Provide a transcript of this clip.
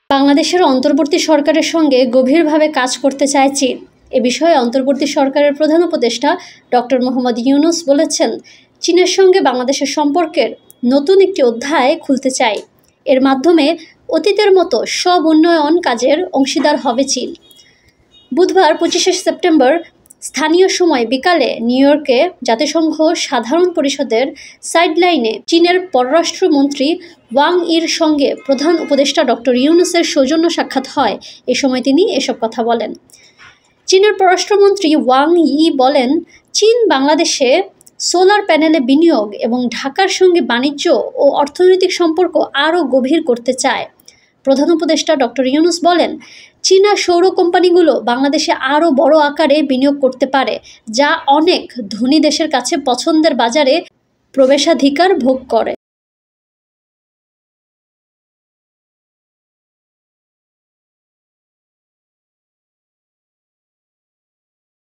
বাংলাদেশের অন্তর্বর্তী সরকারের সঙ্গে গভীরভাবে কাজ করতে চায় চীন। এ বিষয়ে অন্তর্বর্তী সরকারের প্রধান উপদেষ্টা ডক্টর মোহাম্মদ ইউনূস বলেছেন, চীনের সঙ্গে বাংলাদেশের সম্পর্কের নতুন একটি অধ্যায় খুলতে চায়। এর মাধ্যমে অতীতের মতো সব উন্নয়ন কাজের অংশীদার হবে চীন। বুধবার 25শে সেপ্টেম্বর স্থানীয় সময় বিকালে নিউ ইয়র্কে জাতিসংঘ সাধারণ পরিষদের সাইডলাইনে চীনের পররাষ্ট্রমন্ত্রী ওয়াং ইর সঙ্গে প্রধান উপদেষ্টা ডক্টর ইউনূসের সৌজন্য সাক্ষাৎ হয়। এ সময় তিনি এসব কথা বলেন। চীনের পররাষ্ট্রমন্ত্রী ওয়াং ই বলেন, চীন বাংলাদেশে সোলার প্যানেলে বিনিয়োগ এবং ঢাকার সঙ্গে বাণিজ্য ও অর্থনৈতিক সম্পর্ক আরও গভীর করতে চায়। প্রধান উপদেষ্টা ডক্টর ইউনূস বলেন, চীনা সৌর কোম্পানিগুলো বাংলাদেশে আরও বড় আকারে বিনিয়োগ করতে পারে, যা অনেক ধনী দেশের কাছে পছন্দের বাজারে প্রবেশাধিকার ভোগ করে।